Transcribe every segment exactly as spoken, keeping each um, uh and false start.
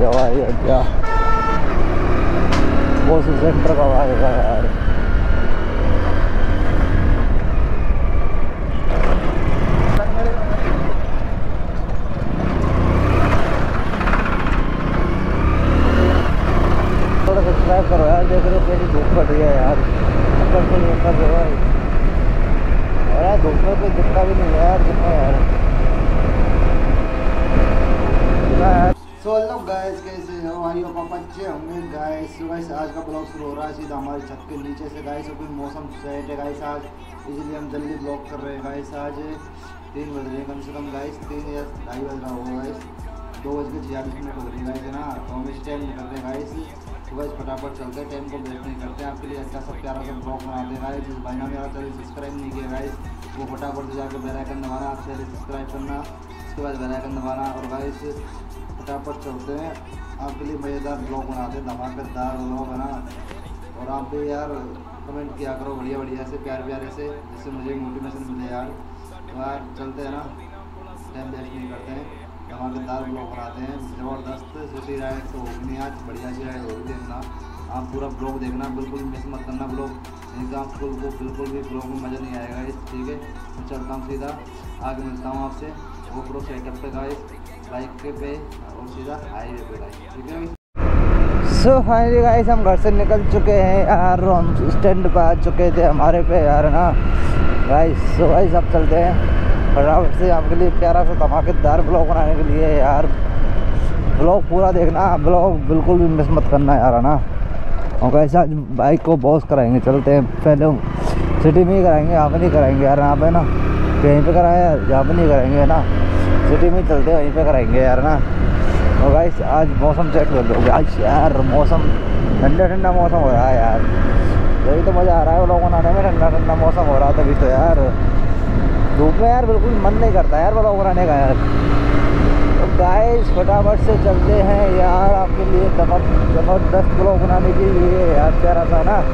हवाई अड्डा वो सेंटर का आएगा यार। थोड़ा सब्सक्राइब करो यार, देख रहे हो कैसी धूप पड़ रही है यार। अगर कोई कर रहे भाई और यार धूप में कोई दिखता भी नहीं है यार, कितना यार। सो हेलो गाइस, कैसे हो भाई हो पापा अच्छे होंगे गाइस। सो गाइस आज का ब्लॉग शुरू हो रहा है सीधा हमारी छत के नीचे से गाइस। और फिर मौसम सेट है गाइस आज, इसलिए हम जल्दी ब्लॉग कर रहे हैं गाइस। आज तीन बज रहे हैं कम से कम गाइस, तीन या ढाई बज रहा होगा गाइस, दो बज के छियालीस मिनट बज रही है गाइस है ना। तो हम इस टाइम निकल रहे हैं गाइस। तो गाइस फटाफट चलते हैं, टाइम को वेस्ट नहीं करते हैं, आपके लिए अच्छा सा प्यारा सा ब्लॉग बनाते हैं गाइस। जिस भाई ने मेरा चैनल सब्सक्राइब नहीं किया गाइस, वो फटाफट से जाकर बेल आइकन दबाना, आप पहले सब्सक्राइब करना, उसके बाद बेल आइकन दबाना। और गाइस फटाफट चलते हैं, आपके लिए मज़ेदार ब्लॉग बनाते हैं, धमाकेदार ब्लॉग है ना। और आप भी यार कमेंट किया करो बढ़िया बढ़िया से, प्यार प्यारे से, जिससे मुझे मोटिवेशन मिले यार। तो यार चलते हैं ना, टाइम वेस्ट नहीं करते हैं, धमाकेदार ब्लॉग बनाते हैं। ज़बरदस्त सिटी राइड तो होगी नहीं आज, बढ़िया सी राइड होगी, देखना आप पूरा ब्लॉग देखना, बिल्कुल मिस मत करना ब्लॉग, नहीं तो आपको बिल्कुल भी ब्लॉग में मज़ा नहीं आएगा इस। ठीक है, मैं चलता हूँ सीधा, आगे मिलता हूँ आपसे वो प्रो सेटअप पे गाइस, बाइक के पे और सीधा हाईवे पे गाइस। ठीक है सो फाइनली गाइस हम घर से निकल चुके हैं यार, हम स्टैंड पे आ चुके थे हमारे पे यार ना गाइस। सो गाइस अब चलते हैं फटाफट से, आपके लिए प्यारा सा धमाकेदार ब्लॉग बनाने के लिए यार। ब्लॉग पूरा देखना, ब्लॉग बिल्कुल भी मिस मत करना यार है ना। और गाइस आज बाइक को बॉस कराएंगे, चलते हैं पहले सिटी में ही कराएंगे, यहाँ पे नहीं कराएंगे यार, यहाँ पे ना कहीं पे कराएं यार, यहाँ पे नहीं कराएंगे ना, सिटी में चलते हैं वहीं पे कराएंगे यार ना। और गाइस आज मौसम चेक कर लो आज यार, मौसम ठंडा ठंडा मौसम हो रहा है यार, यही तो मज़ा आ रहा है ब्लॉग बनाने में, ठंडा ठंडा मौसम हो रहा था अभी तो यार। धूप में यार बिल्कुल मन नहीं करता यार ब्लॉग बनाने का यार। तो गाइस फटाफट से चलते हैं यार, आपके लिए ज़बरदस्त ब्लॉग बनाने के लिए यार, प्यारा सा ना।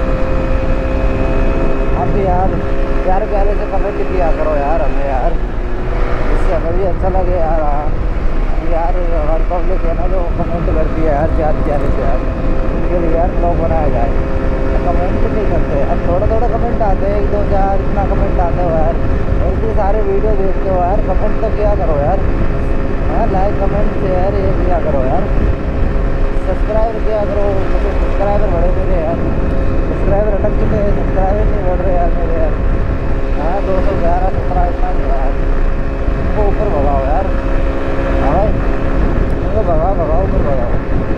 आप भी यार प्यारे प्यारे से कमेंट किया करो यार हमें यार, इससे हमें भी अच्छा लगे यार। यार हमारी पब्लिक है ना जो कमेंट करती है यार प्यार प्यारे से यार, उनके लिए यार ब्लॉग बनाया जाए। कमेंट नहीं करते अब, थोड़ा थोड़ा कमेंट आते हैं, एक दो चार इतना कमेंट आते हो यार, और इतने सारे वीडियो देखते हो यार, कमेंट तो किया करो यार, हाँ लाइक कमेंट शेयर ये किया करो यार, सब्सक्राइब किया करो, मुझे सब्सक्राइबर बढ़े मेरे यार, सब्सक्राइबर अटक चुके हैं, सब्सक्राइबर नहीं बढ़ रहे यार मेरे यार। हाँ दो सौ ग्यारह सत्रह इतना नहीं यार, उनको ऊपर भगाओ यार, हाँ भाई उनको भगाओ भगाओ ऊपर भगाओ।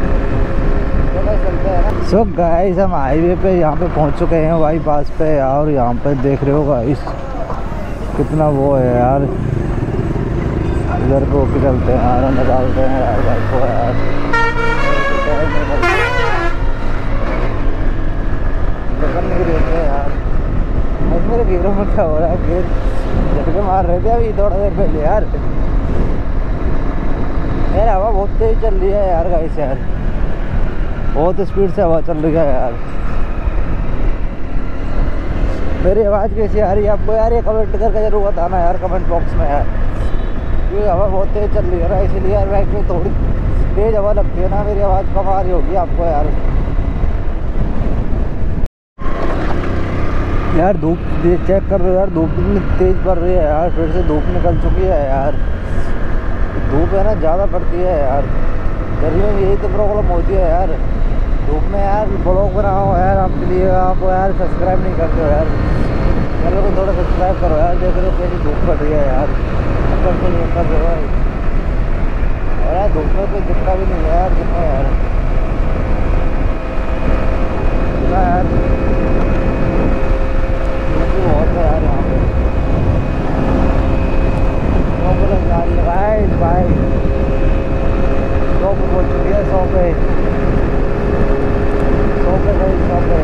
सो गाइस हम हाईवे पे यहाँ पे पहुँच चुके हैं बाईपास पे यार, और यहाँ पे देख रहे हो गाइस कितना वो है यार, इधर को होके चलते हैं यार, निकालते हैं यार बाइक को यार। यार मेरे गिरों में क्या हो रहा है, गिर झटके मार रहे थे अभी थोड़ा देर पहले यार। यार हवा बहुत तेज चल रही है यार गाइस, यार बहुत स्पीड से हवा चल रही है यार। मेरी आवाज़ कैसी आ रही है आपको यार, ये कमेंट करके जरूर बताना यार कमेंट बॉक्स में यार, क्योंकि हवा बहुत तेज़ चल रही है ना, इसीलिए यार बाइक में थोड़ी तेज़ हवा लगती है ना, मेरी आवाज़ कम आ रही होगी आपको यार। यार धूप चेक कर रहे हो यार, धूप कितनी तेज़ पड़ रही है यार, फिर से धूप निकल चुकी है यार। धूप है ना ज़्यादा पड़ती है यार, गर्मियों में यही तो प्रॉब्लम होती है यार। धूप में यार ब्लॉग बनाओ यार, आपके लिए आप यार सब्सक्राइब नहीं करते हो यार, मेरे को थोड़ा सब्सक्राइब करो यार, देख रहे हो कैसी धूप पड़ रही है यार, अगर कोई कर रहे हो भाई। और यार धूप में कोई दिखता भी नहीं है यार, कितना यार कितना यार बहुत है यार यहाँ पे। बाइक सौ पे पहुँच चुकी है, सौ पे सौ पे गई सौ पे।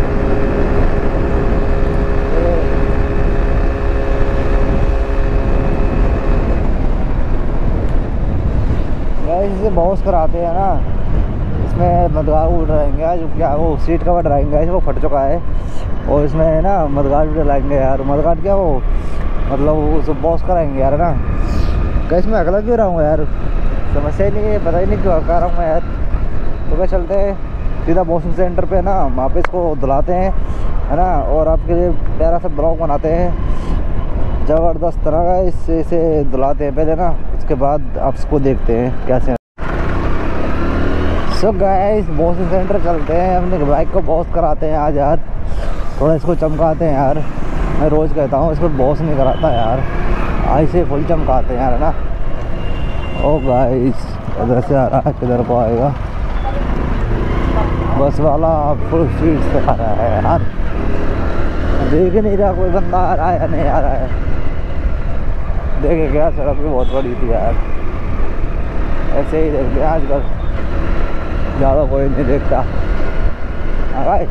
इसे बॉस कराते हैं ना, इसमें मदगार उड़ रहेंगे आज, क्या वो सीट कवर डराएंगे वो फट चुका है, और इसमें ना मदगार भी डलाएंगे यार। मदगार क्या वो मतलब वो सब बॉस कराएंगे यार ना। कैसे मैं अगला क्यों रहा हूँ यार, समस्या ही नहीं है, पता ही नहीं क्यों कर रहा हूँ मैं यार। तो क्या चलते हैं सीधा वॉशिंग सेंटर पे ना, वहाँ पे इसको धुलाते हैं है ना, और आपके लिए प्यारा सा ब्लॉग बनाते हैं ज़बरदस्त तरह का। इससे इसे धुलाते हैं पहले ना, उसके बाद आप इसको देखते हैं कैसे। सो गाइस वॉशिंग सेंटर चलते हैं, अपने बाइक को वॉश कराते हैं आज यार, थोड़ा इसको चमकाते हैं यार। मैं रोज़ कहता हूँ इसको वॉश नहीं कराता यार, आज से फुल चमकाते हैं यार है ना। ओ गाइस इधर से आ रहा है, किधर को आएगा, बस वाला फुल स्पीड से आ रहा है यार, देख नहीं रहा कोई बंदा आ रहा है या नहीं आ रहा है। देखे क्या सड़क भी बहुत बड़ी थी यार, ऐसे ही देखते हैं आजकल, ज़्यादा कोई नहीं देखता। अरे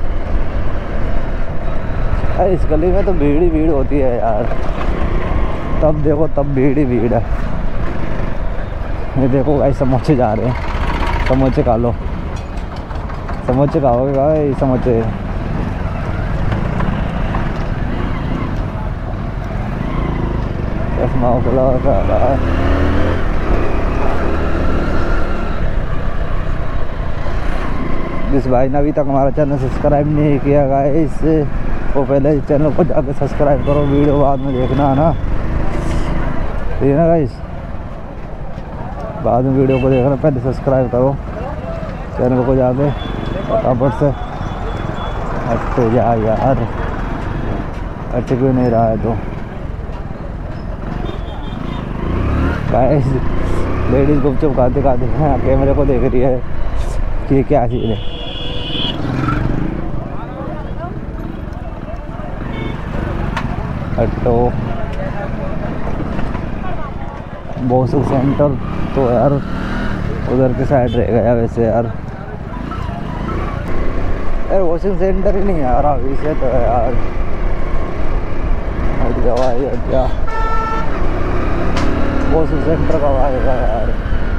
इस गली में तो भीड़ ही भीड़ होती है यार, तब देखो तब भीड़ ही भीड़ है। ये देखो भाई समोसे जा रहे हैं, समोसे खा लो, समोसे खाओगे भाई समोसे। चश्मा खुला खा रहा है। जिस भाई ने अभी तक हमारा चैनल सब्सक्राइब नहीं किया गाइस, वो पहले चैनल को जाकर सब्सक्राइब करो, वीडियो बाद में देखना है ना, ठीक है ना गाइस, बाद में वीडियो को देखना, पहले सब्सक्राइब करो चैनल को जाके फटाफट से। हटते जा यार, हट क्यों नहीं रहा है तो गाइस। लेडीज़ गुपचुप खाते खाते हाँ कैमरे को देख रही है कि क्या चीज़ है। हटो वॉशिंग सेंटर तो यार उधर के साइड रहेगा यार, वैसे यार यार वॉशिंग सेंटर ही नहीं आ रहा अभी से तो यार। हट जाओ भाई हट जा, वॉशिंग सेंटर कब आएगा यार।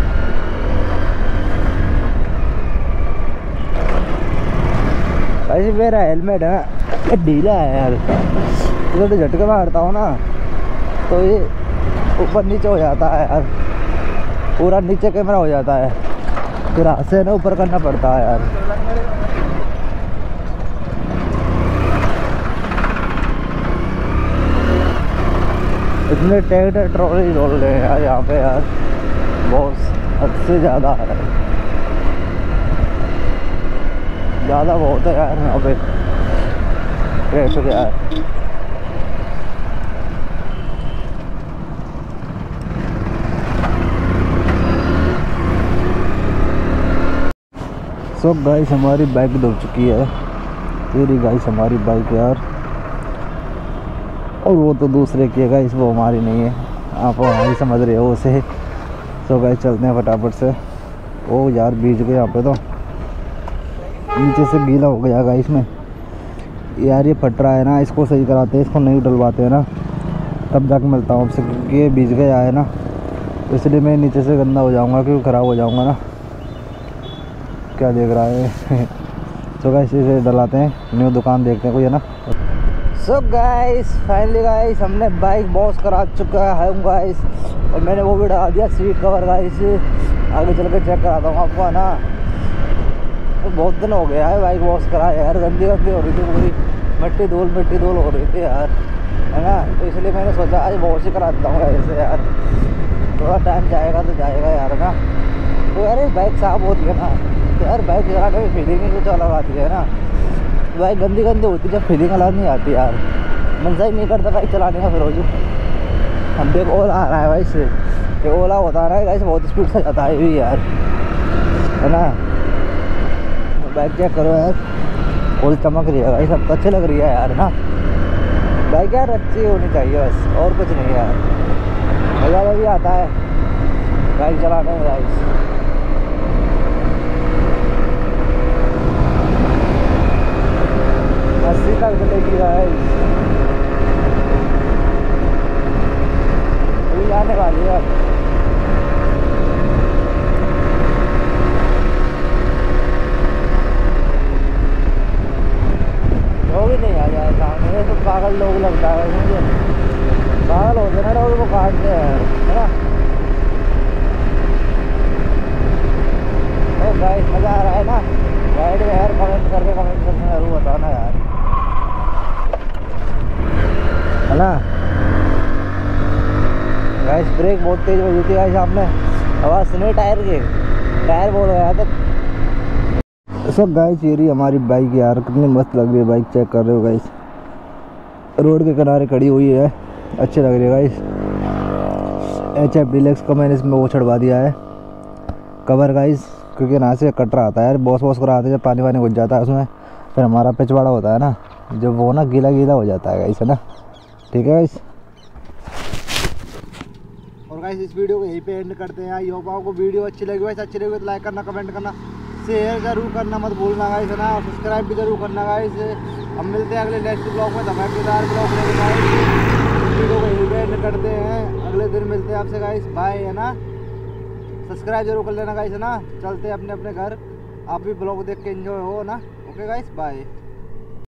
ऐसे मेरा हेलमेट है ये ढीला है यार, इधर तो झटके मारता हूँ ना तो ये ऊपर नीचे हो जाता है यार, पूरा नीचे कैमरा हो जाता है, फिर हाथ से ना ऊपर करना पड़ता है यार। इतने ट्रैक्टर ट्रॉली रोल रहे हैं यार यहाँ पे यार, बहुत हद से ज़्यादा है, ज़्यादा बहुत है यार यहाँ पे ट्रैफिक यार। सो गाइस हमारी बाइक डूब चुकी है, तेरी गाइस हमारी बाइक यार, और वो तो दूसरे की है गाइस, वो हमारी नहीं है, आप हमारी समझ रहे हो उसे। सो गाइस चलते हैं फटाफट से। ओ यार बीच गए यहाँ पे, तो नीचे से गीला हो गया गाइस में यार, ये फट रहा है ना, इसको सही कराते हैं, इसको नहीं डलवाते हैं ना, तब जाके मिलता हूँ आपसे, क्योंकि ये बीच गया है ना, तो इसलिए मैं नीचे से गंदा हो जाऊँगा, क्योंकि ख़राब हो जाऊँगा ना। क्या देख रहा है सो गाइस इसे डलाते हैं, न्यू दुकान देखते हैं कोई है ना। सो गाइस फाइनली गाइस हमने बाइक वॉश करा चुका है गाइस, और मैंने वो भी डाल दिया सीट कवर गाइस, आगे चल के चेक कराता हूँ आपको है ना। तो बहुत दिन हो गया है बाइक वॉश कराया यार, गंदी गंदी हो रही थी पूरी, मिट्टी धूल मिट्टी धूल हो रही थी यार है ना, तो इसलिए मैंने सोचा आज वॉश ही करा देता हूँ ऐसे यार, थोड़ा टाइम जाएगा तो जाएगा यार ना। तो यार बाइक साफ होती है ना, तो यार बाइक चलाने में फीलिंग ही कुछ अलग आती है ना। बाइक गंदी गंदी होती है जब फीलिंग अलग नहीं आती यार, मन सही नहीं करता बाइक चलाने का। फिर रोज हम देख ओला आ रहा है भाई से, ये ओला होता रहा है गाइस, बहुत स्पीड से जाता है भी यार है ना। बाइक चेक करो यार, फुल चमक रही है भाई, सब तो अच्छी लग रही है यार ना। बाइक यार अच्छी होनी चाहिए बस, और कुछ नहीं यार, मज़ा भी आता है बाइक चलाने में गाइस। अस्सी तक चलेगी गाइस, अभी जाने वाली है। वो भी नहीं आ जाए सामने, ये तो पागल लोग लगता है मुझे, पागल होते ना लोग वो काटते हैं है ना। है ना राइड में यार, कमेंट करके कमेंट करके जरूर बताना यार, है ना गाइस। ब्रेक बहुत तेज बजी थी गाइस, आपने आवाज़ सुनी टायर की, टायर बोल गया था। सब गाइस ये रही हमारी बाइक यार, कितनी मस्त लग रही है बाइक, चेक कर रहे हो गाइस, रोड के किनारे खड़ी हुई है, अच्छी लग रही है गाइस। एच एफ डिलेक्स का मैंने इसमें वो चढ़वा दिया है कवर गाइस, क्योंकि यहाँ से कटरा आता है यार, बॉस बॉस कराते हैं जब पानी वानी घुस जाता है उसमें, फिर हमारा पिछवाड़ा होता है ना, जब वो ना गीला गीला हो जाता है गाइस, है ना। ठीक है गाइस, और गाइस इस वीडियो को यहीं पे एंड करते हैं। आई होप आपको वीडियो अच्छी लगी, वैसे अच्छी लगी तो लाइक करना, कमेंट करना, शेयर जरूर करना मत भूलना गाइस, है ना, और सब्सक्राइब भी जरूर करना गाइस। हम मिलते हैं अगले नेक्स्ट ब्लॉग में, धमाकेदार ब्लॉग में गाइस। वीडियो को यहीं पे एंड करते हैं, अगले दिन मिलते हैं आपसे गाइस, बाय, है ना। सब्सक्राइब जरूर कर लेना गाइस, है ना। चलते हैं अपने अपने घर, आप भी ब्लॉग देख के एंजॉय हो ना। Okay guys, bye.